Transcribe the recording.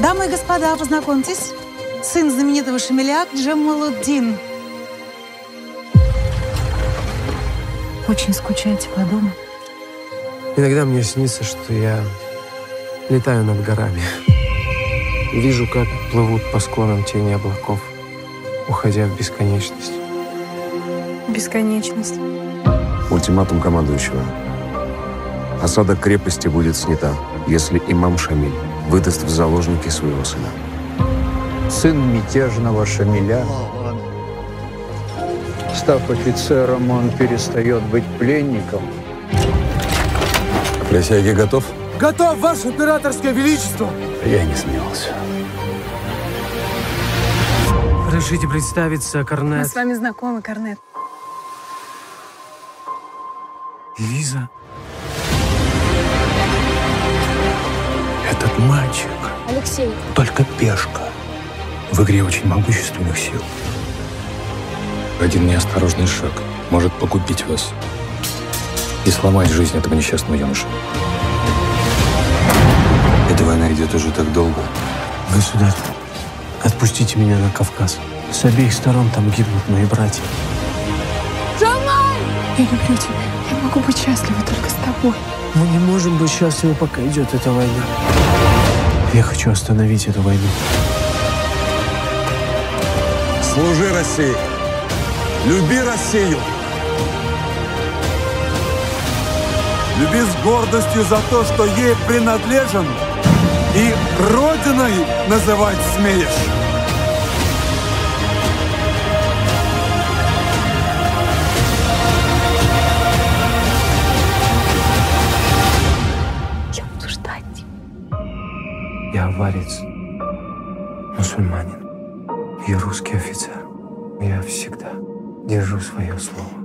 Дамы и господа, познакомьтесь. Сын знаменитого Шамиля Джамалуддин. Очень скучаете по дому? Иногда мне снится, что я летаю над горами. Вижу, как плывут по склонам тени облаков, уходя в бесконечность. Бесконечность. Ультиматум командующего. Осада крепости будет снята, если имам Шамиль выдаст в заложники своего сына. Сын мятежного Шамиля, став офицером, он перестает быть пленником. Присяги готов? Готов, Ваше Императорское Величество! Я не смеялся. Разрешите представиться, Мы Корнет. с вами знакомы, Корнет. Лиза. Этот мальчик Алексей. только пешка в игре очень могущественных сил. Один неосторожный шаг может погубить вас и сломать жизнь этого несчастного юноши. Эта война идет уже так долго. Государь, отпустите меня на Кавказ. С обеих сторон там гибнут мои братья. Я люблю тебя. Я могу быть счастлива только с тобой. Мы не можем быть счастливы, пока идет эта война. Я хочу остановить эту войну. Служи России! Люби Россию! Люби с гордостью за то, что ей принадлежен, и Родиной называть смеешь. Я буду ждать тебя. Я аварец, мусульманин. Я русский офицер. Я всегда держу свое слово.